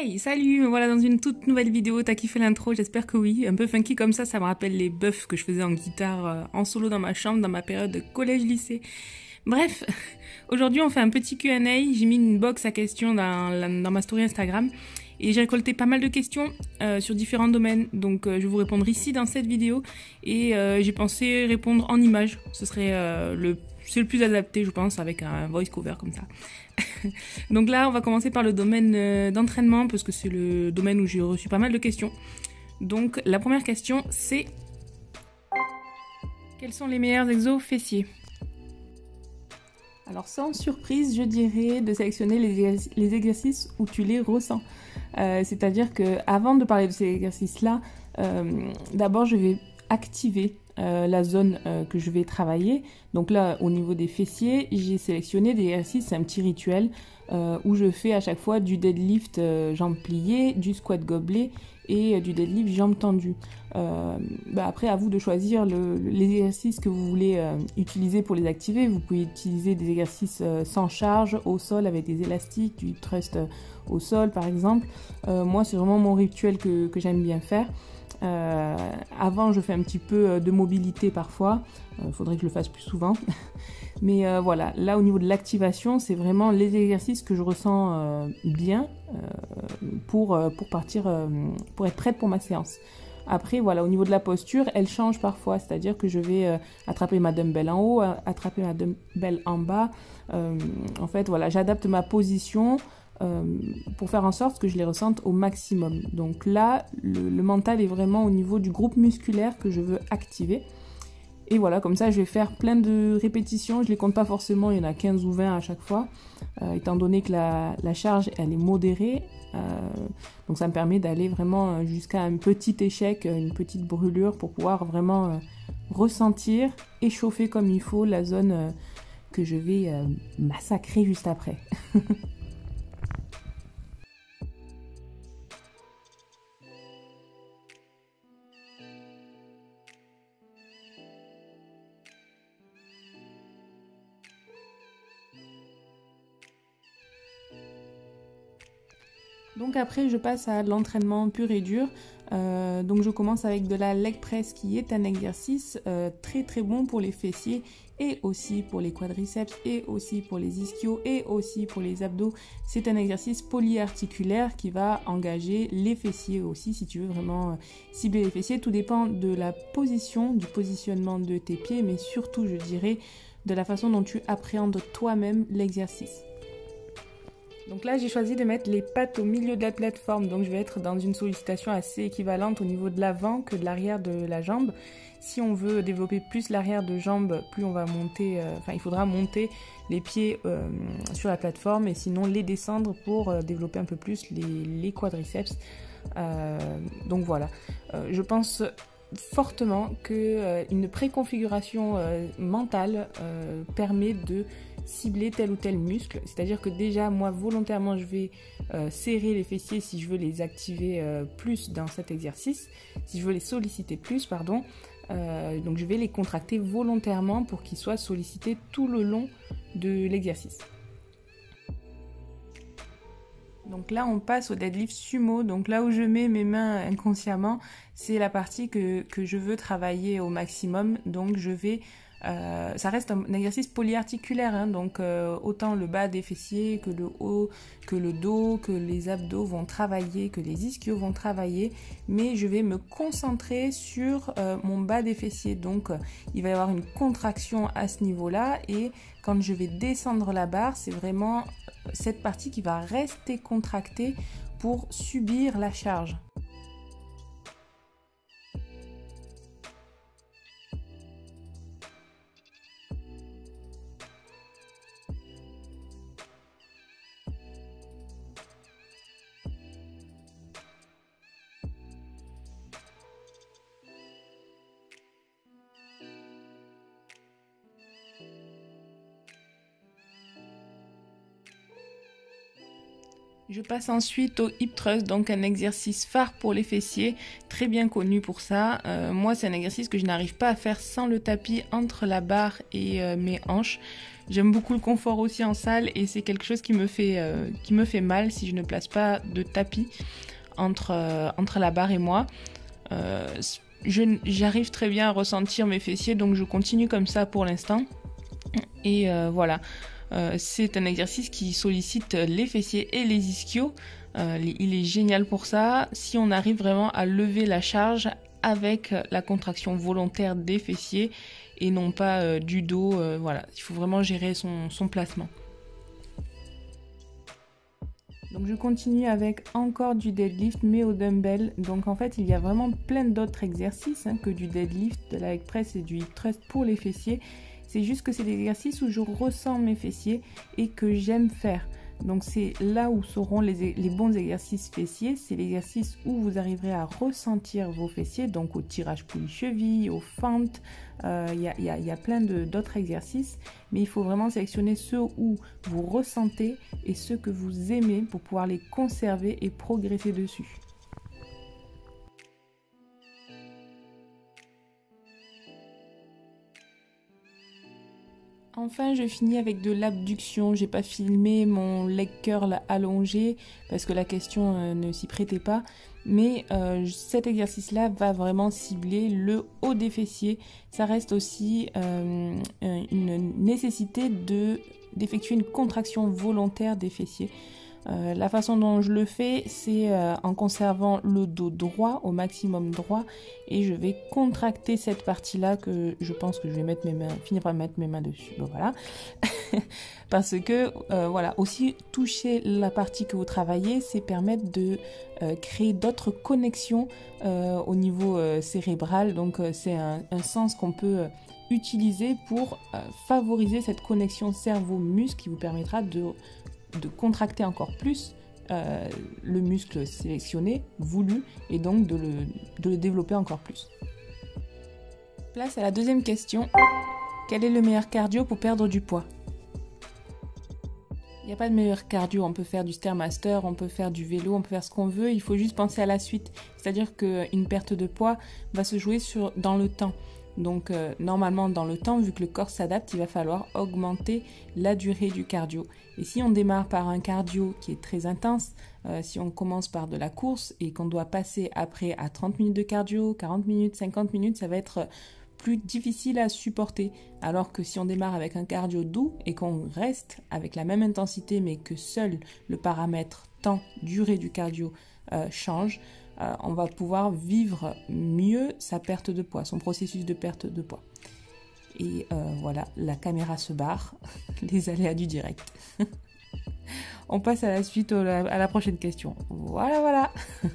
Hey, salut, me voilà dans une toute nouvelle vidéo, t'as kiffé l'intro, j'espère que oui. Un peu funky comme ça me rappelle les buffs que je faisais en guitare en solo dans ma chambre, dans ma période de collège-lycée. Bref, aujourd'hui on fait un petit Q&A, j'ai mis une box à questions dans ma story Instagram et j'ai récolté pas mal de questions sur différents domaines, donc je vais vous répondre ici dans cette vidéo et j'ai pensé répondre en images, c'est le plus adapté je pense avec un voice cover comme ça. Donc là on va commencer par le domaine d'entraînement parce que c'est le domaine où j'ai reçu pas mal de questions. Donc la première question c'est: quels sont les meilleurs exos fessiers? Alors sans surprise, je dirais de sélectionner les exercices où tu les ressens. C'est-à-dire que avant de parler de ces exercices-là, d'abord je vais activer la zone que je vais travailler. Donc là, au niveau des fessiers, j'ai sélectionné des exercices, c'est un petit rituel où je fais à chaque fois du deadlift jambes pliées, du squat gobelet et du deadlift jambes tendues. Après, à vous de choisir les exercices que vous voulez utiliser pour les activer. Vous pouvez utiliser des exercices sans charge, au sol avec des élastiques, du thrust au sol par exemple. Moi, c'est vraiment mon rituel que j'aime bien faire. Avant, je fais un petit peu de mobilité parfois. Faudrait que je le fasse plus souvent. Mais voilà, là au niveau de l'activation, c'est vraiment les exercices que je ressens bien pour partir, pour être prête pour ma séance. Après, voilà, au niveau de la posture, elle change parfois, c'est-à-dire que je vais attraper ma dumbbell en haut, attraper ma dumbbell en bas. En fait, voilà, j'adapte ma position pour faire en sorte que je les ressente au maximum. Donc là, le mental est vraiment au niveau du groupe musculaire que je veux activer. Et voilà, comme ça, je vais faire plein de répétitions. Je les compte pas forcément, il y en a 15 ou 20 à chaque fois, étant donné que la charge, elle est modérée. Donc ça me permet d'aller vraiment jusqu'à un petit échec, une petite brûlure pour pouvoir vraiment ressentir, échauffer comme il faut la zone que je vais massacrer juste après. Donc après je passe à l'entraînement pur et dur, donc je commence avec de la leg press qui est un exercice très très bon pour les fessiers et aussi pour les quadriceps et aussi pour les ischios et aussi pour les abdos. C'est un exercice polyarticulaire qui va engager les fessiers aussi si tu veux vraiment cibler les fessiers. Tout dépend de la position, du positionnement de tes pieds, mais surtout je dirais de la façon dont tu appréhendes toi-même l'exercice. Donc là, j'ai choisi de mettre les pattes au milieu de la plateforme. Donc je vais être dans une sollicitation assez équivalente au niveau de l'avant que de l'arrière de la jambe. Si on veut développer plus l'arrière de jambe, plus on va monter, il faudra monter les pieds sur la plateforme et sinon les descendre pour développer un peu plus les quadriceps. Donc voilà, je pense fortement qu'une préconfiguration mentale permet de cibler tel ou tel muscle, c'est-à-dire que déjà moi volontairement je vais serrer les fessiers si je veux les activer plus dans cet exercice, si je veux les solliciter plus pardon, donc je vais les contracter volontairement pour qu'ils soient sollicités tout le long de l'exercice. Donc là on passe au deadlift sumo, donc là où je mets mes mains inconsciemment c'est la partie que je veux travailler au maximum, donc je vais ça reste un exercice polyarticulaire, hein, donc autant le bas des fessiers que le haut, que le dos, que les abdos vont travailler, que les ischios vont travailler, mais je vais me concentrer sur mon bas des fessiers, donc il va y avoir une contraction à ce niveau-là et quand je vais descendre la barre, c'est vraiment cette partie qui va rester contractée pour subir la charge. Je passe ensuite au hip thrust, donc un exercice phare pour les fessiers, très bien connu pour ça. Moi, c'est un exercice que je n'arrive pas à faire sans le tapis entre la barre et mes hanches. J'aime beaucoup le confort aussi en salle et c'est quelque chose qui me fait mal si je ne place pas de tapis entre la barre et moi. J'arrive très bien à ressentir mes fessiers, donc je continue comme ça pour l'instant. Et voilà, c'est un exercice qui sollicite les fessiers et les ischios. Il est génial pour ça, si on arrive vraiment à lever la charge avec la contraction volontaire des fessiers et non pas du dos. Voilà, il faut vraiment gérer son placement. Donc je continue avec encore du deadlift mais au dumbbell. Donc en fait il y a vraiment plein d'autres exercices que du deadlift, de la leg press et du hip thrust pour les fessiers. C'est juste que c'est des exercices où je ressens mes fessiers et que j'aime faire. Donc c'est là où seront les bons exercices fessiers. C'est l'exercice où vous arriverez à ressentir vos fessiers, donc au tirage poulie-cheville, aux fentes. Il y a plein d'autres exercices, mais il faut vraiment sélectionner ceux où vous ressentez et ceux que vous aimez pour pouvoir les conserver et progresser dessus. Enfin, je finis avec de l'abduction. J'ai pas filmé mon leg curl allongé parce que la question ne s'y prêtait pas. Mais cet exercice-là va vraiment cibler le haut des fessiers. Ça reste aussi une nécessité d'effectuer une contraction volontaire des fessiers. La façon dont je le fais, c'est en conservant le dos droit, au maximum droit, et je vais contracter cette partie-là que je pense que je vais finir par mettre mes mains dessus. Bon, voilà. Parce que, voilà, aussi toucher la partie que vous travaillez, c'est permettre de créer d'autres connexions au niveau cérébral. Donc, c'est un sens qu'on peut utiliser pour favoriser cette connexion cerveau-muscle qui vous permettra de contracter encore plus le muscle sélectionné, voulu, et donc de le développer encore plus. Place à la deuxième question. Quel est le meilleur cardio pour perdre du poids ? Il n'y a pas de meilleur cardio, on peut faire du Stairmaster, on peut faire du vélo, on peut faire ce qu'on veut, il faut juste penser à la suite. C'est-à-dire qu'une perte de poids va se jouer dans le temps. Donc normalement dans le temps, vu que le corps s'adapte, il va falloir augmenter la durée du cardio. Et si on démarre par un cardio qui est très intense, si on commence par de la course et qu'on doit passer après à 30 minutes de cardio, 40 minutes, 50 minutes, ça va être plus difficile à supporter. Alors que si on démarre avec un cardio doux et qu'on reste avec la même intensité mais que seul le paramètre temps, durée du cardio change, on va pouvoir vivre mieux sa perte de poids, son processus de perte de poids. Et voilà, la caméra se barre, les aléas du direct. On passe à la suite, à la prochaine question. Voilà.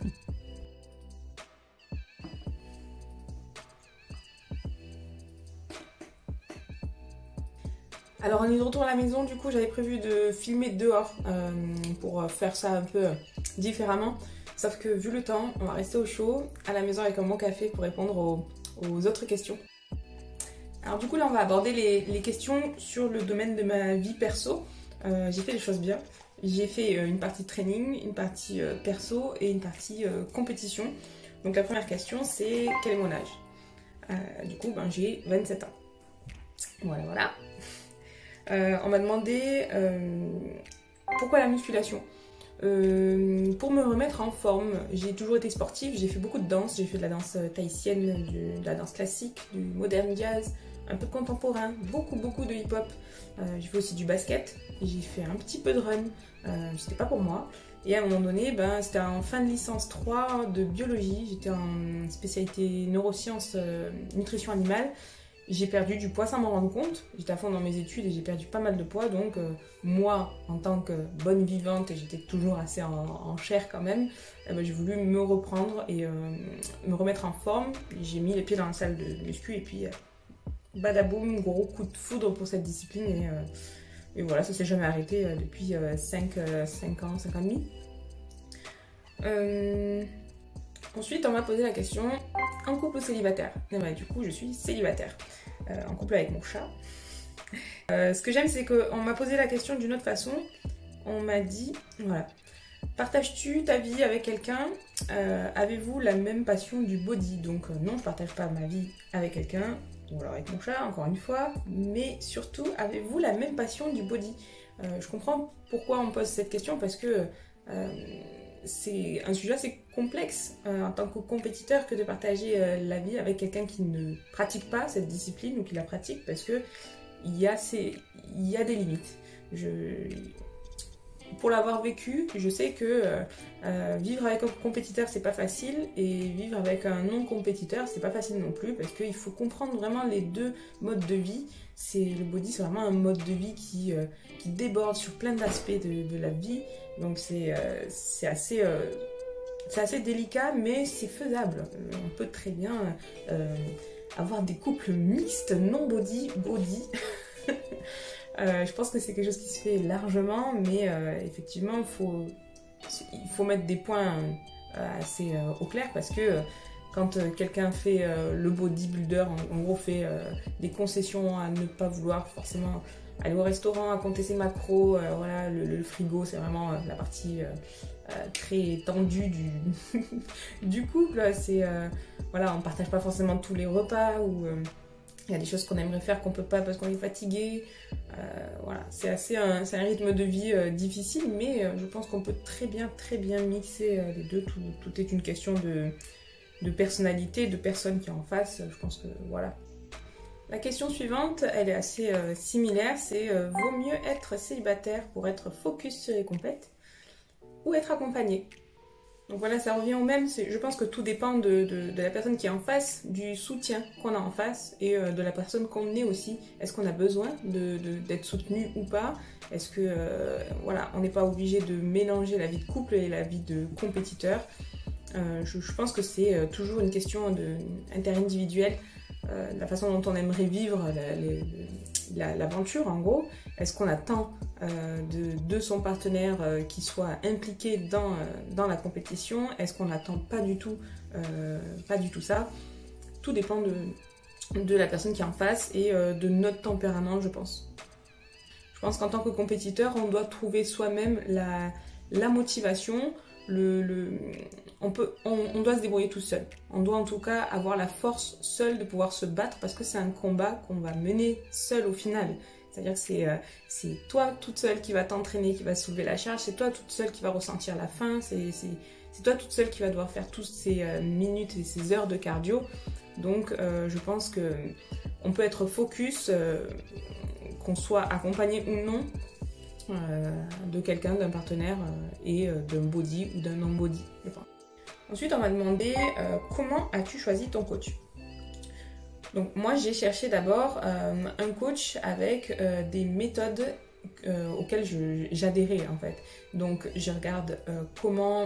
Alors on est de retour à la maison, du coup j'avais prévu de filmer dehors pour faire ça un peu différemment. Sauf que vu le temps, on va rester au chaud, à la maison avec un bon café pour répondre aux autres questions. Alors du coup là on va aborder les questions sur le domaine de ma vie perso. J'ai fait les choses bien. J'ai fait une partie training, une partie perso et une partie compétition. Donc la première question c'est quel est mon âge ? Du coup j'ai 27 ans. Voilà. On m'a demandé pourquoi la musculation ? Pour me remettre en forme, j'ai toujours été sportive, j'ai fait beaucoup de danse, j'ai fait de la danse tahitienne, de la danse classique, du modern jazz, un peu de contemporain, beaucoup de hip-hop. J'ai fait aussi du basket, j'ai fait un petit peu de run, c'était pas pour moi. Et à un moment donné, c'était en fin de licence 3 de biologie, j'étais en spécialité neurosciences, nutrition animale. J'ai perdu du poids sans m'en rendre compte, j'étais à fond dans mes études et j'ai perdu pas mal de poids, donc moi, en tant que bonne vivante, et j'étais toujours assez en chair quand même, j'ai voulu me reprendre et me remettre en forme. J'ai mis les pieds dans la salle de muscu et puis badaboum, gros coup de foudre pour cette discipline et voilà, ça s'est jamais arrêté depuis 5 ans, 5 ans et demi. Ensuite, on m'a posé la question, en couple ou célibataire ? Et du coup, je suis célibataire, en couple avec mon chat. Ce que j'aime, c'est qu'on m'a posé la question d'une autre façon. On m'a dit, voilà, partages-tu ta vie avec quelqu'un ? Avez-vous la même passion du body ? Donc non, je ne partage pas ma vie avec quelqu'un, ou alors avec mon chat, encore une fois, mais surtout, avez-vous la même passion du body? Je comprends pourquoi on pose cette question, parce que c'est un sujet assez complexe en tant que compétiteur que de partager la vie avec quelqu'un qui ne pratique pas cette discipline ou qui la pratique, parce que il y a des limites. Pour l'avoir vécu, je sais que vivre avec un compétiteur c'est pas facile, et vivre avec un non-compétiteur c'est pas facile non plus, parce qu'il faut comprendre vraiment les deux modes de vie. Le body, c'est vraiment un mode de vie qui déborde sur plein d'aspects de la vie, donc c'est assez délicat, mais c'est faisable. On peut très bien avoir des couples mixtes, non-body, body. Je pense que c'est quelque chose qui se fait largement, mais effectivement, il faut mettre des points assez au clair, parce que quand quelqu'un fait le bodybuilder, en gros fait des concessions à ne pas vouloir forcément aller au restaurant, à compter ses macros, voilà, le frigo, c'est vraiment la partie très tendue du couple. Voilà, on partage pas forcément tous les repas, ou il y a des choses qu'on aimerait faire qu'on peut pas parce qu'on est fatigué. Voilà, c'est un rythme de vie difficile, mais je pense qu'on peut très bien mixer les deux. Tout est une question de personnalité, de personne qui est en face. Je pense que voilà. La question suivante, elle est assez similaire, c'est vaut mieux être célibataire pour être focus sur les compètes ou être accompagné? Donc voilà, ça revient au même. Je pense que tout dépend de la personne qui est en face, du soutien qu'on a en face, et de la personne qu'on est aussi. Est-ce qu'on a besoin d'être soutenu ou pas? Est-ce que, voilà, on n'est pas obligé de mélanger la vie de couple et la vie de compétiteur? Je pense que c'est toujours une question interindividuelle, la façon dont on aimerait vivre l'aventure, en gros. Est-ce qu'on attend de son partenaire qu'il soit impliqué dans la compétition? Est-ce qu'on n'attend pas du tout ça? Tout dépend de la personne qui est en face et de notre tempérament, je pense. Je pense qu'en tant que compétiteur, on doit trouver soi-même la motivation. On doit se débrouiller tout seul. On doit en tout cas avoir la force seule de pouvoir se battre, parce que c'est un combat qu'on va mener seul au final. C'est-à-dire que c'est toi toute seule qui va t'entraîner, qui va soulever la charge, c'est toi toute seule qui va ressentir la faim, c'est toi toute seule qui va devoir faire toutes ces minutes et ces heures de cardio. Donc je pense que on peut être focus, qu'on soit accompagné ou non, de quelqu'un, d'un partenaire et d'un body ou d'un non-body, je pense. Ensuite, on m'a demandé comment as-tu choisi ton coach? Donc moi, j'ai cherché d'abord un coach avec des méthodes auxquelles j'adhérais en fait. Donc je regarde comment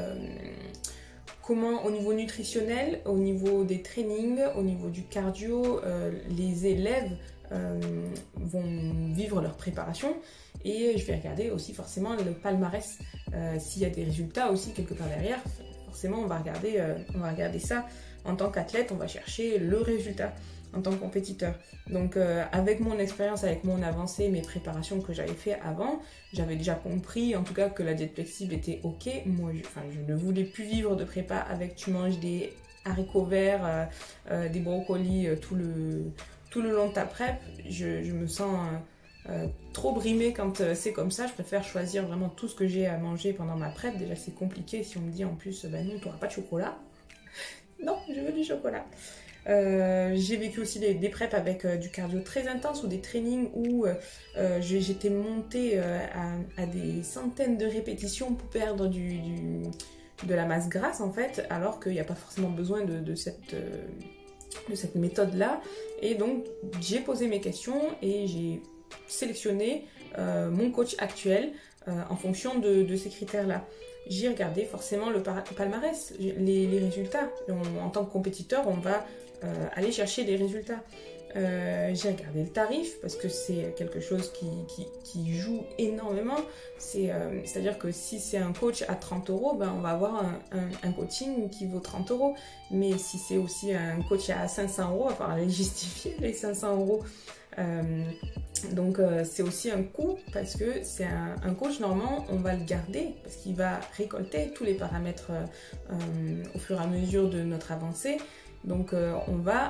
au niveau nutritionnel, au niveau des trainings, au niveau du cardio, les élèves vont vivre leur préparation, et je vais regarder aussi forcément le palmarès, s'il y a des résultats aussi quelque part derrière. Forcément on va regarder ça. En tant qu'athlète, on va chercher le résultat en tant que compétiteur. Donc avec mon expérience, avec mon avancée, mes préparations que j'avais fait avant, j'avais déjà compris en tout cas que la diète flexible était ok. Moi je ne voulais plus vivre de prépa avec tu manges des haricots verts, des brocolis tout le long de ta prep. Je me sens trop brimée quand c'est comme ça. Je préfère choisir vraiment tout ce que j'ai à manger pendant ma prep. Déjà c'est compliqué si on me dit en plus non, tu n'auras pas de chocolat. Non, je veux du chocolat. J'ai vécu aussi des preps avec du cardio très intense, ou des trainings où j'étais montée à des centaines de répétitions pour perdre de la masse grasse en fait, alors qu'il n'y a pas forcément besoin de cette méthode là. Et donc j'ai posé mes questions et j'ai sélectionné mon coach actuel en fonction de ces critères là. J'ai regardé forcément le palmarès, les résultats. En tant que compétiteur, on va aller chercher des résultats. J'ai regardé le tarif, parce que c'est quelque chose qui joue énormément. C'est-à-dire que si c'est un coach à 30 €, ben on va avoir un coaching qui vaut 30 €. Mais si c'est aussi un coach à 500 €, on va falloir aller justifier les 500 €. Donc c'est aussi un coût, parce que c'est un coach, normalement on va le garder parce qu'il va récolter tous les paramètres au fur et à mesure de notre avancée. Donc on va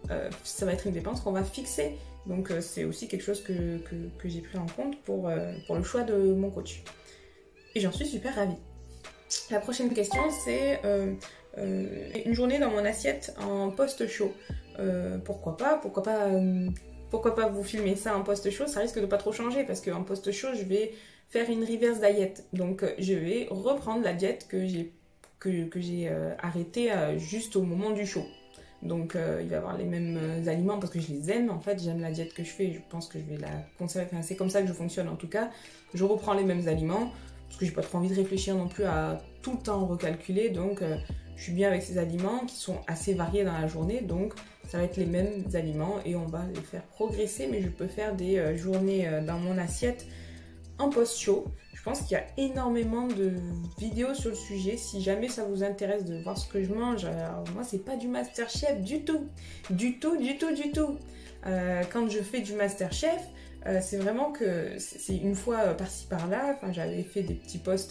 ça va être une dépense qu'on va fixer. Donc c'est aussi quelque chose que j'ai pris en compte pour le choix de mon coach. Et j'en suis super ravie. La prochaine question, c'est une journée dans mon assiette en post-show. Pourquoi pas vous filmer ça en post-show? Ça risque de pas trop changer parce qu'en post-show, je vais faire une reverse diet. Donc je vais reprendre la diète que j'ai arrêtée juste au moment du show. Donc il va y avoir les mêmes aliments parce que je les aime. En fait, j'aime la diète que je fais. Je pense que je vais la conserver. Enfin, c'est comme ça que je fonctionne en tout cas. Je reprends les mêmes aliments parce que j'ai pas trop envie de réfléchir non plus à tout le temps recalculer. Donc je suis bien avec ces aliments qui sont assez variés dans la journée. Donc ça va être les mêmes aliments et on va les faire progresser. Mais je peux faire des journées dans mon assiette en post-show. Je pense qu'il y a énormément de vidéos sur le sujet. Si jamais ça vous intéresse de voir ce que je mange, alors moi c'est pas du Masterchef du tout. Du tout. Quand je fais du Masterchef, c'est vraiment que c'est une fois par-ci par-là. Enfin, j'avais fait des petits posts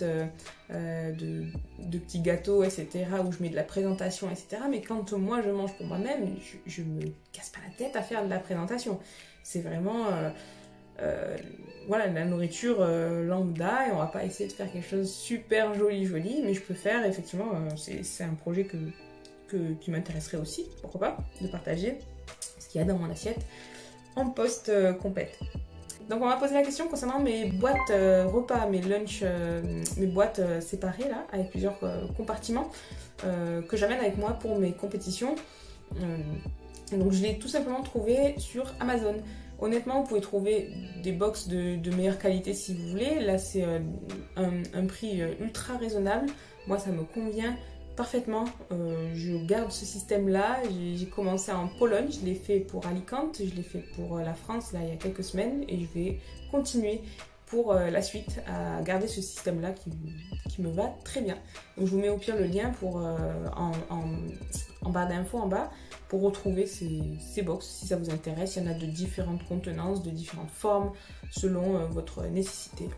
de petits gâteaux, etc. où je mets de la présentation, etc. Mais quand moi je mange pour moi-même, je me casse pas la tête à faire de la présentation. C'est vraiment... voilà, la nourriture lambda et on va pas essayer de faire quelque chose super joli, mais je peux faire effectivement, c'est un projet qui m'intéresserait aussi, pourquoi pas, de partager ce qu'il y a dans mon assiette en post-compète. Donc on m'a posé la question concernant mes boîtes repas, mes lunchs, mes boîtes séparées là, avec plusieurs compartiments que j'amène avec moi pour mes compétitions. Donc je l'ai tout simplement trouvé sur Amazon. Honnêtement, vous pouvez trouver des box de meilleure qualité si vous voulez. Là, c'est un prix ultra raisonnable. Moi, ça me convient parfaitement. Je garde ce système-là. J'ai commencé en Pologne. Je l'ai fait pour Alicante. Je l'ai fait pour la France, là, il y a quelques semaines. Et je vais continuer pour la suite à garder ce système-là qui me va très bien. Donc, je vous mets au pire le lien pour, en barre d'infos en bas, pour retrouver ces box si ça vous intéresse. Il y en a de différentes contenances, de différentes formes selon votre nécessité.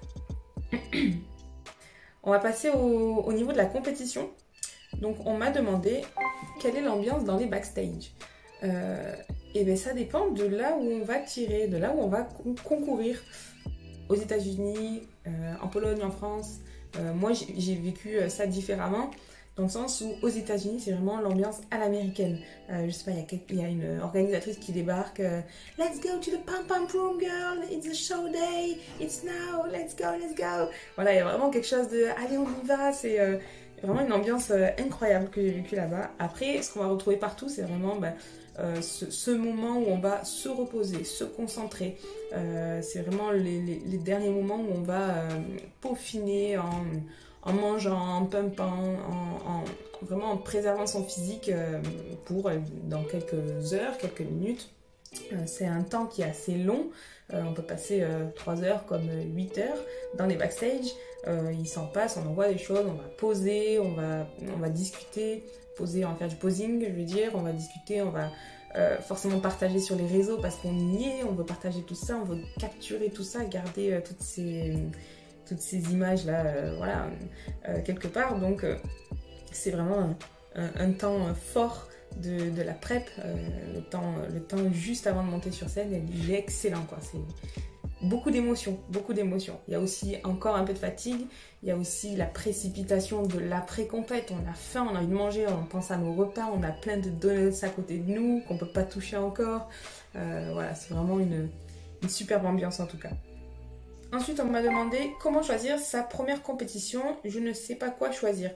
On va passer au niveau de la compétition. Donc on m'a demandé quelle est l'ambiance dans les backstage. Et bien ça dépend de là où on va tirer, de là où on va concourir. Aux États-Unis, en Pologne, en France, moi j'ai vécu ça différemment. Dans le sens où aux États-Unis c'est vraiment l'ambiance à l'américaine. Je sais pas, il y a une organisatrice qui débarque. Let's go to the pom pom room, girl. It's a show day. It's now. Let's go. Voilà, il y a vraiment quelque chose de allez on y va. C'est vraiment une ambiance incroyable que j'ai vécu là-bas. Après, ce qu'on va retrouver partout, c'est vraiment ce moment où on va se reposer, se concentrer. C'est vraiment les derniers moments où on va peaufiner en mangeant, en pumpant, vraiment en préservant son physique pour dans quelques heures, quelques minutes. C'est un temps qui est assez long. On peut passer 3 heures comme 8 heures dans les backstage. Il s'en passe, on envoie des choses, on va poser, on va discuter. Poser, on va faire du posing, je veux dire. On va discuter, on va forcément partager sur les réseaux parce qu'on y est. On veut partager tout ça, on veut capturer tout ça, garder toutes ces images là, voilà, quelque part. Donc c'est vraiment un temps fort de la prep, le temps juste avant de monter sur scène, il est excellent quoi. C'est beaucoup d'émotions. Il y a aussi encore un peu de fatigue, il y a aussi la précipitation de l'après-compète. On a faim, on a envie de manger, on pense à nos repas, on a plein de donuts à côté de nous qu'on peut pas toucher encore. Voilà, c'est vraiment une superbe ambiance en tout cas. Ensuite, on m'a demandé comment choisir sa première compétition. Je ne sais pas quoi choisir.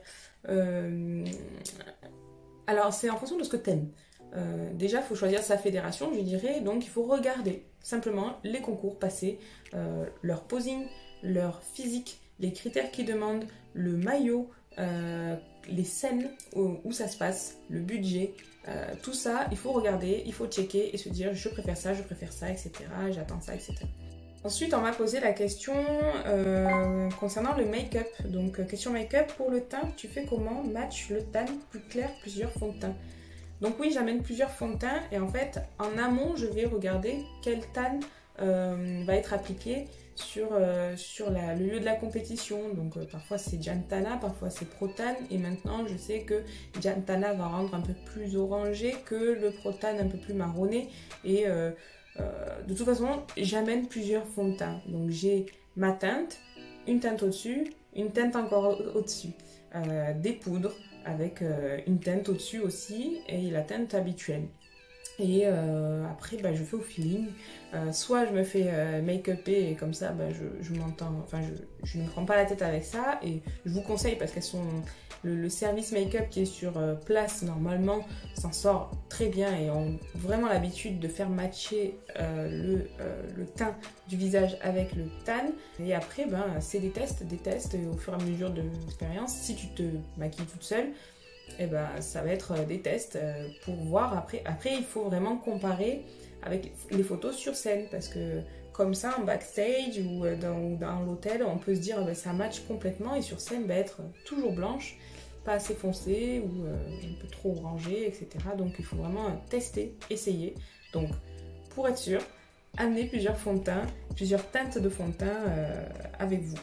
Alors, c'est en fonction de ce que t'aimes. Déjà, il faut choisir sa fédération, je dirais. Donc, il faut regarder simplement les concours passés, leur posing, leur physique, les critères qu'ils demandent, le maillot, les scènes où ça se passe, le budget. Tout ça, il faut regarder, il faut checker et se dire je préfère ça, etc. J'attends ça, etc. Ensuite, on m'a posé la question concernant le make-up. Donc, question make-up, pour le teint, tu fais comment? Match le tan plus clair, plusieurs fonds de teint. Donc oui, j'amène plusieurs fonds de teint et en fait, en amont, je vais regarder quel tan va être appliqué le lieu de la compétition. Donc parfois c'est Jantana, parfois c'est Protane, et maintenant je sais que Jantana va rendre un peu plus orangé que le Protane un peu plus marronné. Et de toute façon, j'amène plusieurs fonds de teint. Donc j'ai ma teinte, une teinte au-dessus, une teinte encore au-dessus, des poudres avec une teinte au-dessus aussi, et la teinte habituelle. Et après, bah, je fais au feeling. Soit je me fais make-upper et comme ça, bah, je m'entends. Enfin, je ne me prends pas la tête avec ça. Et je vous conseille parce qu'elles sont. Le service make-up qui est sur place, normalement, s'en sort très bien et ont vraiment l'habitude de faire matcher le teint du visage avec le tan. Et après, ben, c'est des tests. Et au fur et à mesure de l'expérience, si tu te maquilles toute seule, et ben, ça va être des tests pour voir. Après, il faut vraiment comparer avec les photos sur scène parce que comme ça, en backstage ou dans l'hôtel, on peut se dire ben, ça match complètement et sur scène, ben, être toujours blanche, pas assez foncée ou un peu trop orangée, etc. Donc il faut vraiment tester, essayer. Donc pour être sûr, amenez plusieurs fonds de teint, plusieurs teintes de fond de teint avec vous.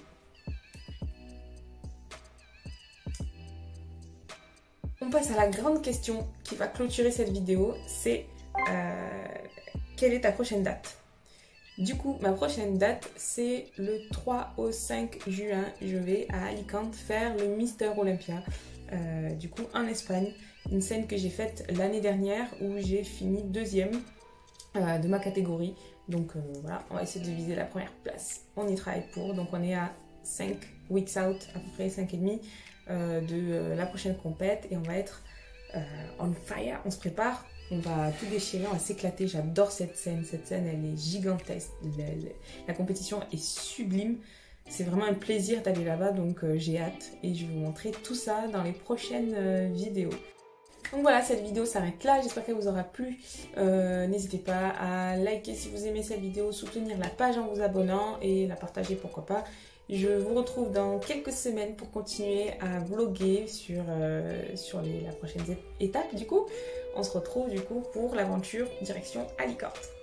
On passe à la grande question qui va clôturer cette vidéo, c'est quelle est ta prochaine date? Du coup, ma prochaine date, c'est le 3 au 5 juin. Je vais à Alicante faire le Mister Olympia, du coup en Espagne. Une scène que j'ai faite l'année dernière où j'ai fini deuxième de ma catégorie. Donc voilà, on va essayer de viser la première place. On y travaille pour, donc on est à 5 weeks out, à peu près 5 et demi de la prochaine compète et on va être on fire, on se prépare, on va tout déchirer, on va s'éclater. J'adore cette scène, elle est gigantesque, la compétition est sublime, c'est vraiment un plaisir d'aller là-bas, donc j'ai hâte et je vais vous montrer tout ça dans les prochaines vidéos. Donc voilà, cette vidéo s'arrête là, j'espère qu'elle vous aura plu. N'hésitez pas à liker si vous aimez cette vidéo, soutenir la page en vous abonnant et la partager pourquoi pas. Je vous retrouve dans quelques semaines pour continuer à vlogger sur la prochaine étape du coup. On se retrouve du coup pour l'aventure direction Alicante.